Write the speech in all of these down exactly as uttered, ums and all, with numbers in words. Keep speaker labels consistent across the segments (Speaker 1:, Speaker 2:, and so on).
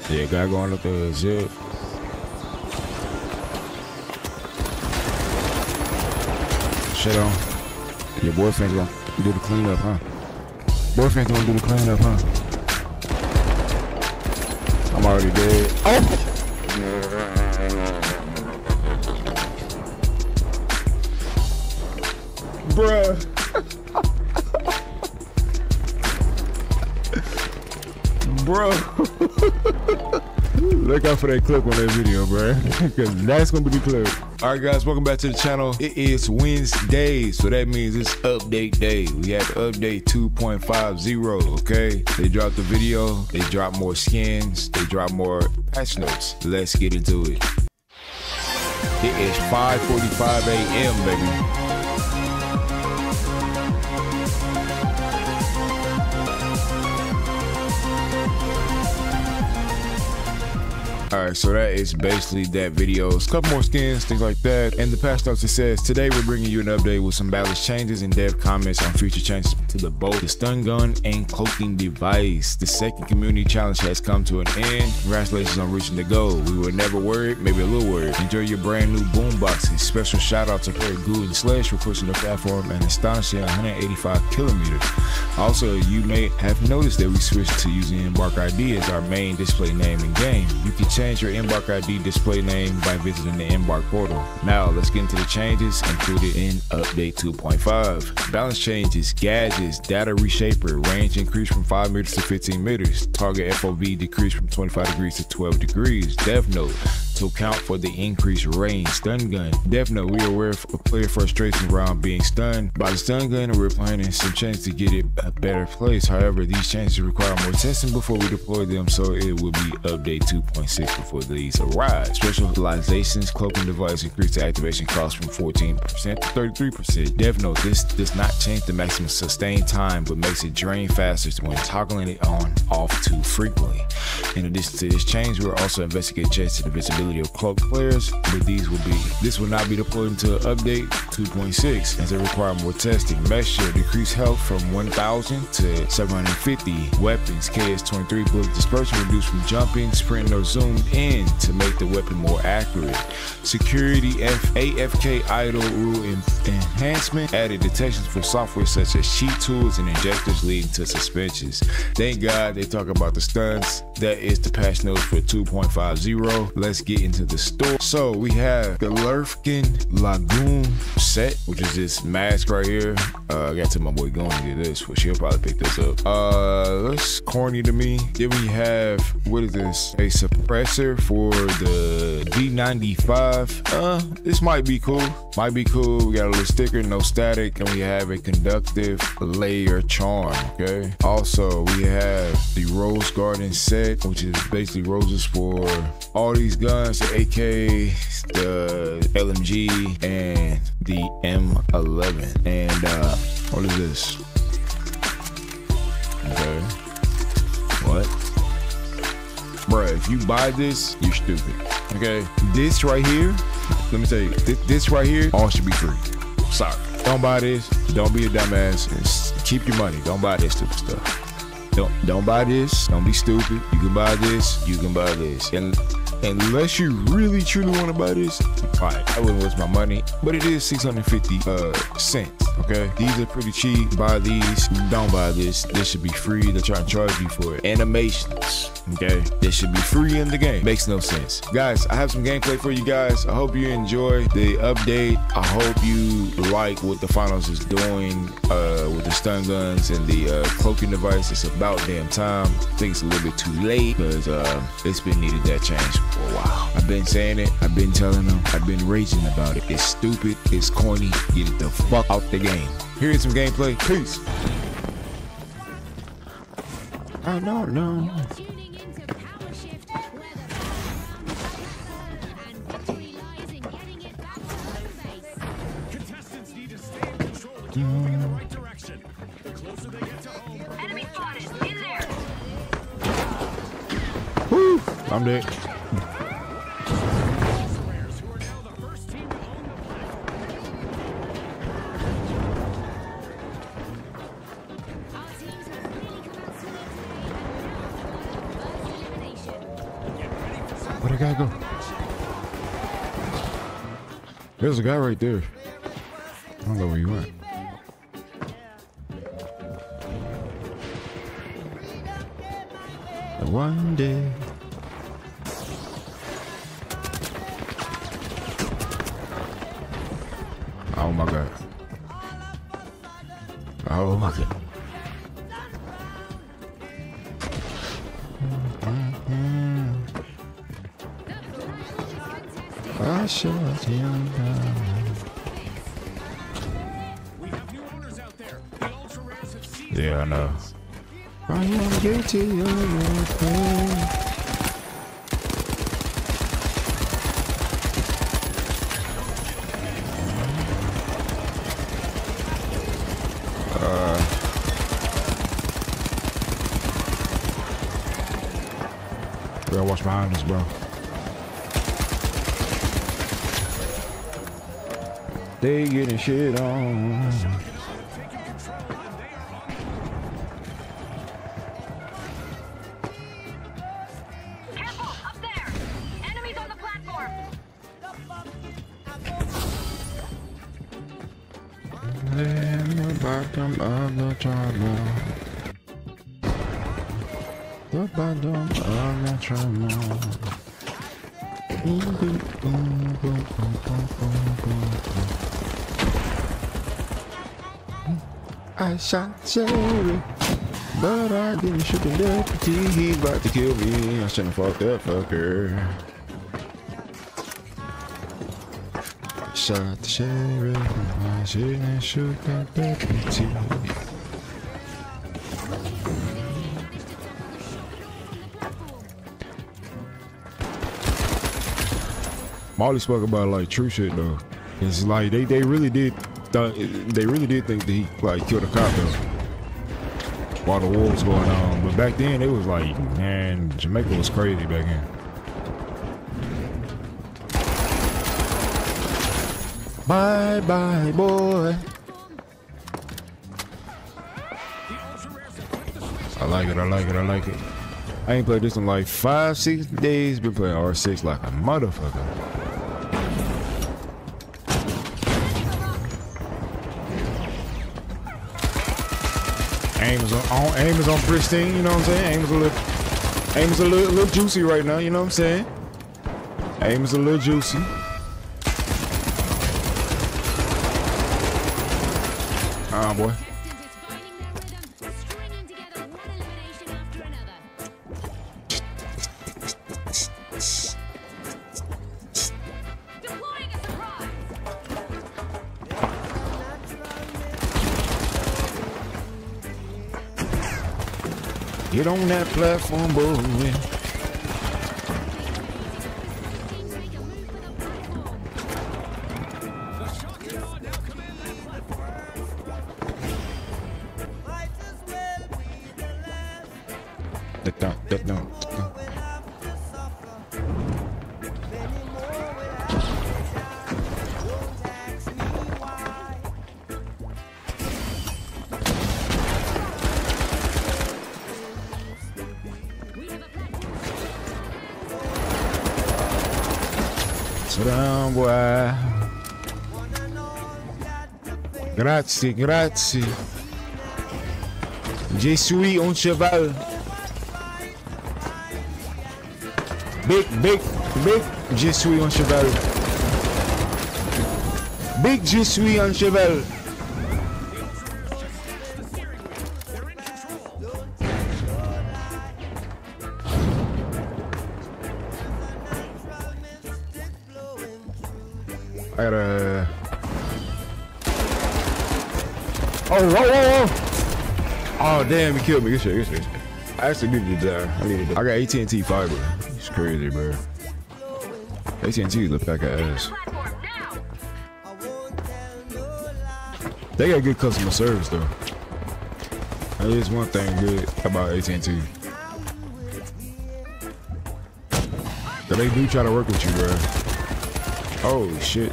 Speaker 1: Yeah, guy going up there, shit. Shit on. Your boyfriend's gonna do the cleanup, huh? Boyfriend's gonna do the cleanup, huh? I'm already dead. Oh! Bruh. Bro. Look out for that clip on that video, bro. Because that's gonna be the clip. Alright guys, welcome back to the channel. It is Wednesday, so that means it's update day. We have update two point five zero, okay? They dropped the video, they dropped more skins, they dropped more patch notes. Let's get into it. It is five forty-five A M, baby. Alright, so that is basically that video. It's a couple more skins, things like that. And the patch notes, it says, today we're bringing you an update with some balance changes and dev comments on future changes to the bow, the stun gun, and cloaking device. The second community challenge has come to an end. Congratulations on reaching the goal. We were never worried, maybe a little worried. Enjoy your brand new boom boxes. Special shout out to Perry Goo and Slash for pushing the platform and astonishing one hundred eighty-five kilometers. Also, you may have noticed that we switched to using Embark I D as our main display name in game. You can change your Embark I D display name by visiting the Embark portal. Now let's get into the changes included in update two point five. Balance changes, gadgets, data reshaper, range increased from five meters to fifteen meters. Target F O V decreased from twenty-five degrees to twelve degrees. Dev note, to account for the increased range. Stun gun. Dev note, we are aware of player frustration around being stunned by the stun gun, and we're planning some changes to get it a better place. However, these changes require more testing before we deploy them, so it will be update two point six before these arrive. Specializations, cloaking device increased the activation cost from fourteen percent to thirty-three percent. Dev note, this does not change the maximum sustained time, but makes it drain faster when toggling it on off too frequently. In addition to this change, we'll also investigate changes to the visibility of cloak players, but these will be this will not be deployed until update two point six as it require more testing. Measure decreased health from one thousand to seven hundred fifty. Weapons, K S twenty-three bullet dispersion reduced from jumping, sprinting, or zoomed in to make the weapon more accurate. Security F A F K idle rule en enhancement added detections for software such as cheat tools and injectors leading to suspensions. Thank God they talk about the stunts. That is the patch notes for two point five zero. Let's get into the store. So we have the Lurfkin Lagoon set, which is this mask right here. Uh, I got to my boy going to get this, which he'll probably pick this up. Uh, that's corny to me. Then we have, what is this? A suppressor for the D ninety-five. Uh, this might be cool. Might be cool. We got a little sticker, no static, and we have a conductive layer charm. Okay. Also, we have the Rose Garden set, which is basically roses for all these guns, the A K, the L M G, and the M eleven. And uh, what is this? Okay. What? Bruh, if you buy this, you're stupid. Okay? This right here, let me tell you, this, this right here, all should be free. Sorry. Don't buy this. Don't be a dumbass. And keep your money. Don't buy this stupid stuff. Don't don't buy this. Don't be stupid. You can buy this. You can buy this. And unless you really truly want to buy this, all right, I wouldn't waste my money. But it is six hundred fifty uh, cents. Okay, these are pretty cheap. Buy these. Don't buy this. This should be free. They're trying to charge you for it. Animations. Okay, this should be free in the game. Makes no sense. Guys, I have some gameplay for you guys. I hope you enjoy the update. I hope you like what the finals is doing uh, with the stun guns and the uh, cloaking device. It's about damn time. I think it's a little bit too late because uh, it's been needed that change for a while. I've been saying it. I've been telling them. I've been raging about it. It's stupid. It's corny. Get it the fuck out the game. Here's some gameplay. Peace. I don't know.
Speaker 2: In the right direction. The closer they get to home. Enemy spotted. In there.
Speaker 1: Woo! I'm dead. Where'd the guy go? There's a guy right there. I don't know where you went. One day. Oh my God. Oh my God. I shut him down. Yeah, I know. I am guilty of your pain. Uh, gotta watch behind us, bro. They getting shit on.
Speaker 2: Careful, up there! Enemies on the platform!
Speaker 1: In the bottom of the tunnel. The bottom of the tunnel. I shot Jerry, but I didn't shoot the deputy. He's about to kill me. I shouldn't have fucked that fucker. I shot the sheriff, I shouldn't shoot that deputy. Molly spoke about like true shit though. It's like they they really did th they really did think that he like killed a cop though while the war was going on. But back then it was like, man, Jamaica was crazy back then. Bye bye boy. I like it, I like it, I like it. I ain't played this in like five, six days. Been playing R six like a motherfucker. Aim is on, aim is on pristine, you know what I'm saying? Aim is a little, aim is a little, little juicy right now, you know what I'm saying? Aim is a little juicy. Ah, uh, boy. Get on that platform, boy. That don't, that don't. Sit down, boy. Grazie, grazie. Je suis un cheval. Big, big, big. Je suis un cheval. Big, je suis un cheval. I gotta. Oh, whoa, whoa, whoa! Oh, damn, he killed me. Good shit, good shit. I actually needed to die. I needed to. I got A T and T fiber. It's crazy, bro. A T and T look like an ass. They got good customer service, though. That is one thing good about A T and T. But they do try to work with you, bro. Oh, shit.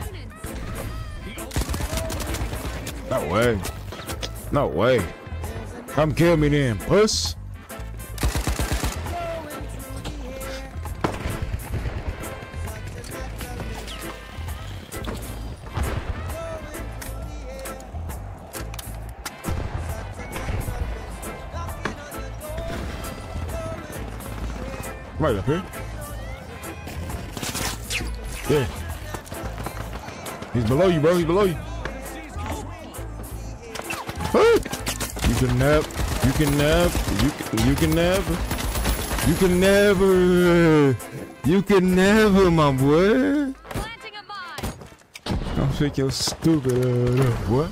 Speaker 1: No way. No way. Come kill me then, puss. Right up here. Yeah. He's below you, bro. He's below you. Hey. You can never. You can never. You can. You can never. You can never. You can never, my boy.
Speaker 2: Planting a mine.
Speaker 1: Don't think you're stupid. Uh, what?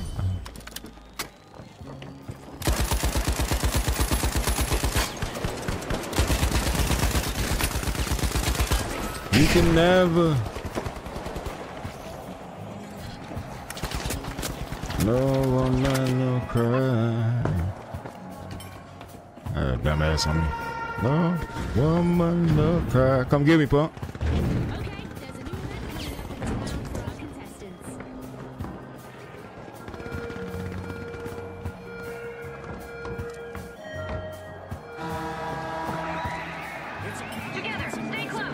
Speaker 1: You can never. No woman, no cry. Uh, dumbass on me. No woman, no cry. Come get me, punk.
Speaker 3: Okay, there's a new event coming up in time for our contestants.
Speaker 2: Together, stay close.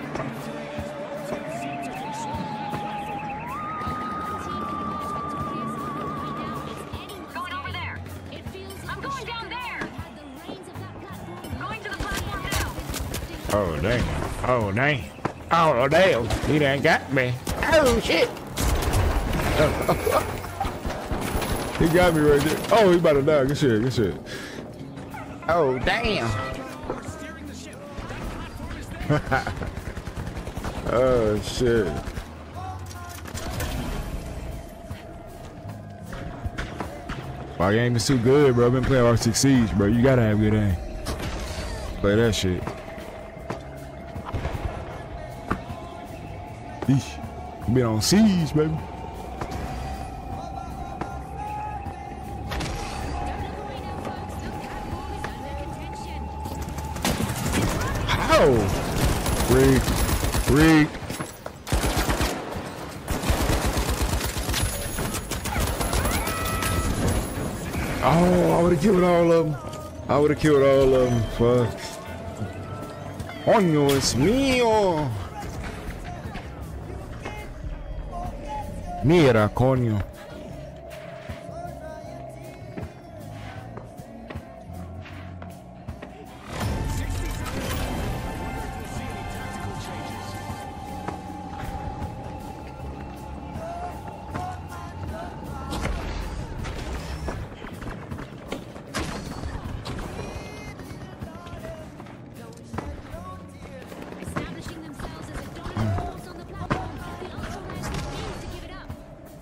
Speaker 2: Going over there. I'm going down there. Going to the platform now.
Speaker 1: Oh, dang. Oh, dang. Oh, damn. He done got me. Oh, shit. He got me right there. Oh, he about to die. Good shit. Good shit. Oh, damn. Oh, shit. My game is too good, bro. I've been playing Arctic Siege, bro. You gotta have good aim. Play that shit. Eesh. You been on Siege, baby. How? Rick. Rick. Oh, I would have killed all of them. I would have killed all of them. Fuck. Coño, es mío. Mira, coño.
Speaker 3: Establishing themselves as a dominant force on the platform, the Ultra Rares refuse to give it up.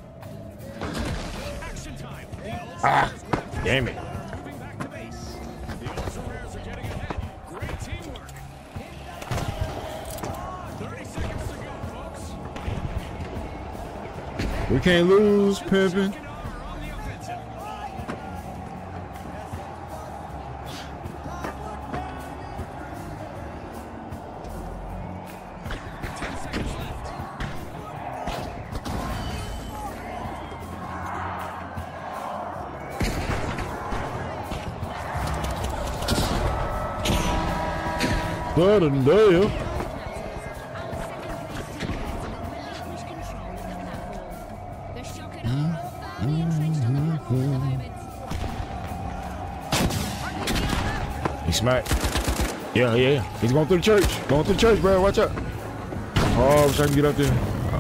Speaker 4: Action time.
Speaker 1: Ah, damn it.
Speaker 4: Moving back to base. The Ultra Rares are getting ahead. Great teamwork. thirty seconds to go, folks.
Speaker 1: We can't lose, pimpin'.
Speaker 4: Second hour on the offensive. Ten seconds left.
Speaker 1: Blood and Dale.
Speaker 3: Our second place contestants have relinquished control of the platform. The shock and horror are firmly entrenched on the platform at the moment.
Speaker 1: He smacked. Yeah, yeah. He's going through the church. Going through the church, bro. Watch out. Oh, I wish I can get up there.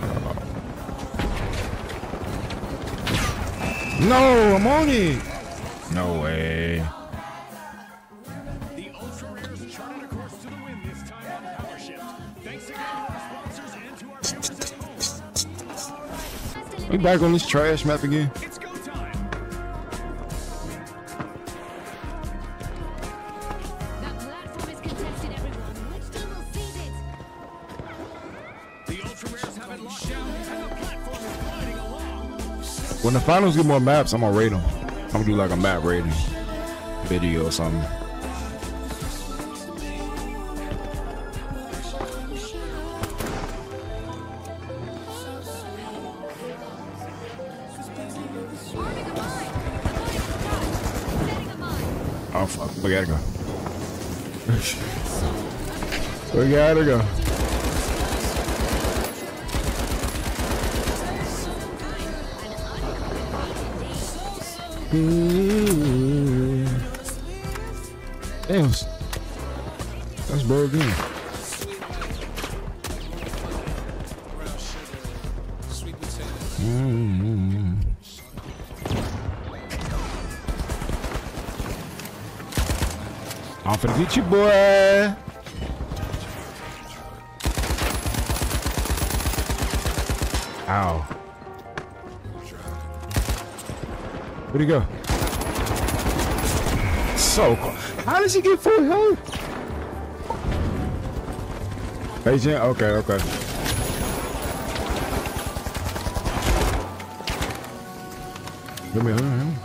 Speaker 1: No, I'm on it. No way.
Speaker 4: The Ultra Rares charted a course to the win this time on Power Shift. Thanks again to our sponsors and to our viewers at home.
Speaker 1: We back on this trash map again.
Speaker 4: It's go time.
Speaker 3: The platform is contested, everyone. Which team will seize it?
Speaker 4: The Ultra Rares have it locked down, and the platform is gliding along.
Speaker 1: When the finals get more maps, I'm gonna rate them. I'm gonna do like a map rating video or something.
Speaker 3: Arming a mine. The mine is done. Setting a mine.
Speaker 1: Oh fuck, we gotta go. We gotta go. Ooh. Damn, that's bro again. Mm-hmm. I'm finna get you, boy. Ow. Where'd he go? So cool. How does he get full health? Agent? Okay, okay. Let me, let me.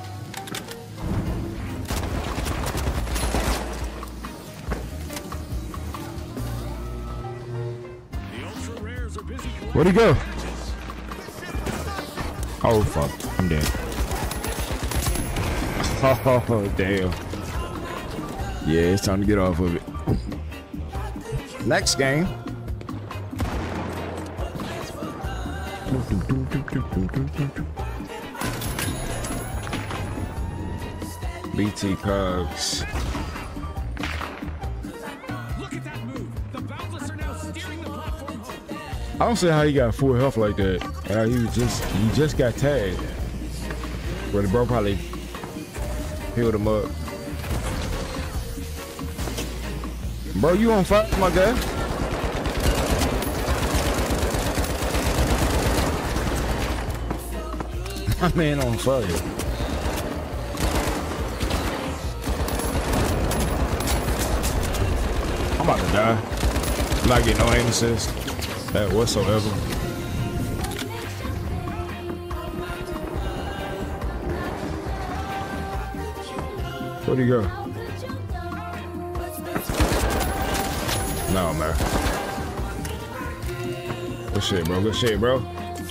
Speaker 1: Where'd he go? Oh fuck, I'm dead. Oh damn. Yeah, it's time to get off of it. Next game. B T Cogs.
Speaker 4: Look at that move. The Boundless are now steering the platform.
Speaker 1: I don't see how he got full health like that. Uh, he was just he just got tagged. But the bro probably healed him up. Bro, you on fire, my guy? My man on fire. I'm about to die. I'm not getting no aim assist. That whatsoever. Where'd he go? No, man. Good shit, bro. Good shit, bro.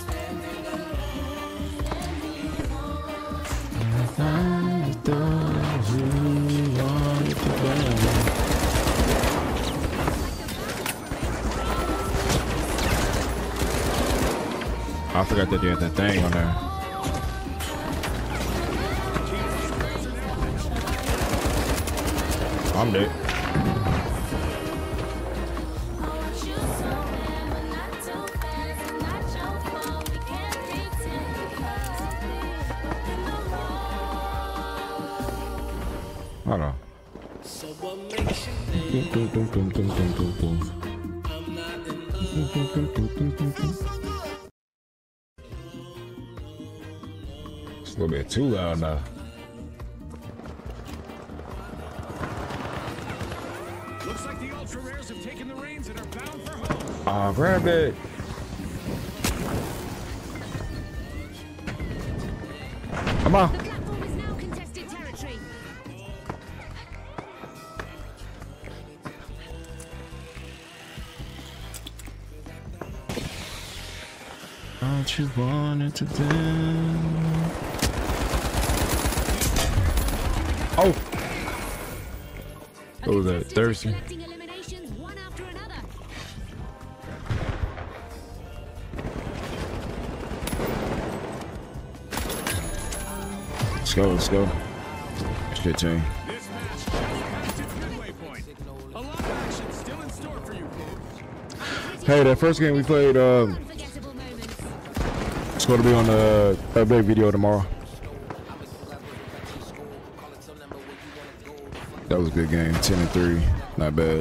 Speaker 1: I forgot that they had that thing on there. I'm dead. Hold on. It's a little bit too loud now.
Speaker 4: Looks like the Ultra Rares have taken the reins and are bound for home.
Speaker 1: Ah, grab it. Come on.
Speaker 3: The platform is now contested territory.
Speaker 1: Don't you want it to do? Oh! What was that? Thirsty?
Speaker 3: Collecting eliminations one after another.
Speaker 1: Let's go, let's go. Shit team.
Speaker 4: This match has passed its midway point. A lot of action still in store for you, kids.
Speaker 1: Hey, that first game we played, um,
Speaker 3: Unforgettable moments.
Speaker 1: it's going to be on the update video tomorrow. That was a good game. ten and three. Not bad.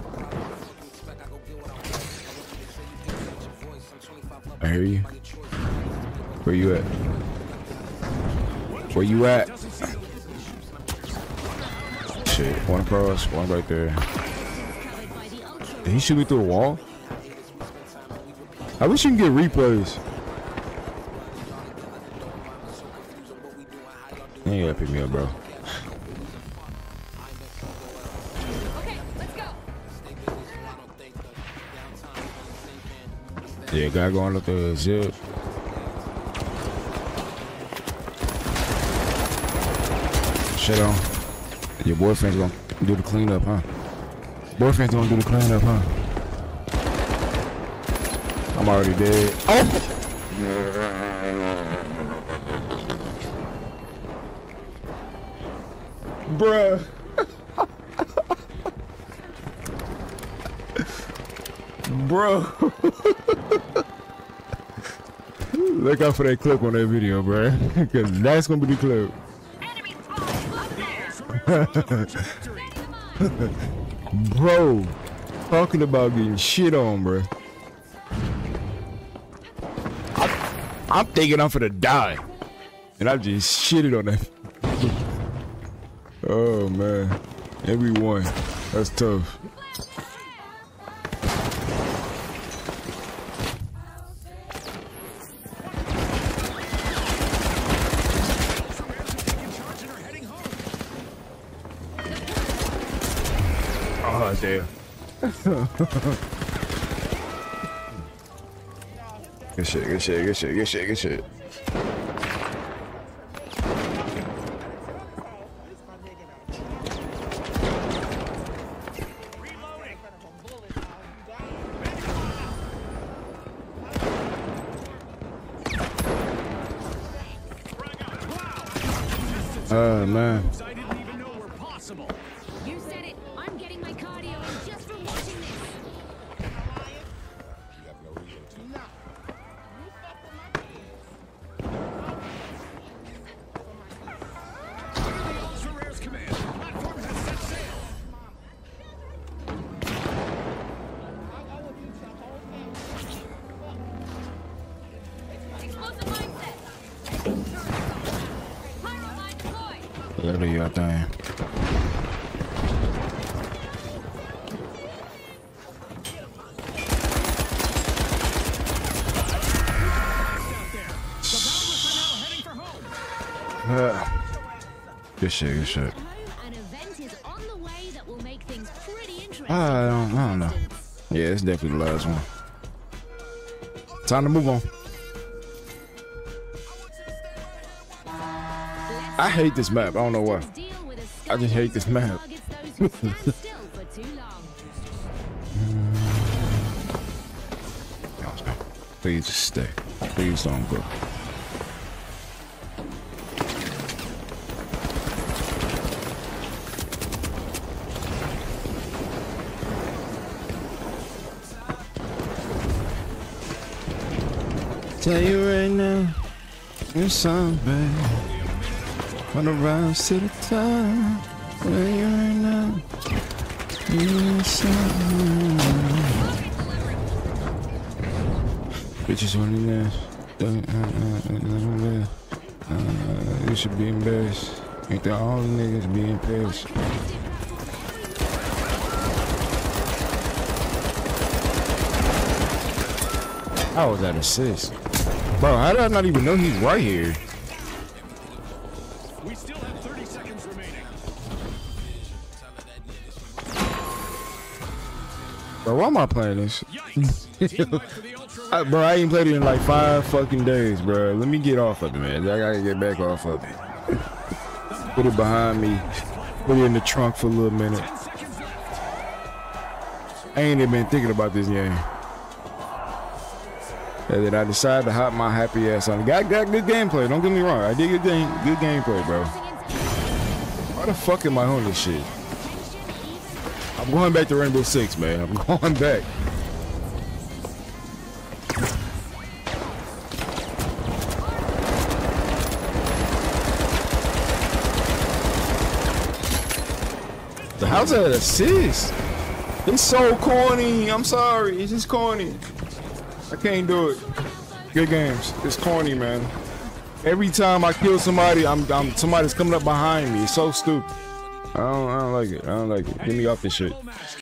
Speaker 1: I hear you. Where you at? Where you at? Shit. One across, one right there. Did he shoot me through a wall? I wish you can get replays. You ain't gotta pick me up, bro.
Speaker 3: Okay, let's go.
Speaker 1: Yeah, guy going up the zip. Shit on. Your boyfriend's gonna do the cleanup, huh? Boyfriend's gonna do the cleanup, huh? I'm already dead. Oh! Bruh. Bro. Look out for that clip on that video, bro. Because that's gonna be the clip.
Speaker 2: Enemy spawn close there.
Speaker 1: Bro, talking about getting shit on, bro. I'm, I'm thinking I'm finna die, and I just shitted on that. Oh man, everyone, that's tough. Oh damn. Good shit, good shit, good shit, good shit, good shit. Oh man.
Speaker 4: I didn't even know were possible.
Speaker 3: You said it. I'm getting my cardio in just from watching this.
Speaker 4: Ultra Rare's command. Platform has set sail.
Speaker 2: Explosive mindset. Pyro mine deployed.
Speaker 1: Look at you out there. Uh, good shit, good shit.
Speaker 3: An event is on the way that will make things pretty interesting.
Speaker 1: I don't, I don't know. Yeah, it's definitely the last one. Time to move on. I hate this map. I don't know why. I just hate this map. Please just stay. Please don't go. Tell you right now, it's something. Wanna rise to the top. Tell you right now, it's something. Bitches wanting this. Uh, you should be embarrassed. Ain't that all the niggas being pissed? How was that assist? Bro, how did I not even know he's right here?
Speaker 4: We still have thirty seconds remaining.
Speaker 1: Bro, why am I playing this?
Speaker 4: Yikes. Team wipe for the Ultra
Speaker 1: I, bro, I ain't played it in like five fucking days, bro. Let me get off of it, man. I gotta get back off of it. Put it behind me. Put it in the trunk for a little minute.
Speaker 4: ten seconds left.
Speaker 1: I ain't even been thinking about this game. And then I decided to hop my happy ass on. Got got good gameplay. Don't get me wrong. I did good game, good gameplay, bro. Why the fuck am I on this shit? I'm going back to Rainbow Six, man. I'm going back. The house had assist. It's so corny. I'm sorry. It's just corny. I can't do it. Good games. It's corny, man. Every time I kill somebody, I'm, I'm somebody's coming up behind me. It's so stupid. I don't, I don't like it. I don't like it. Get me off this shit.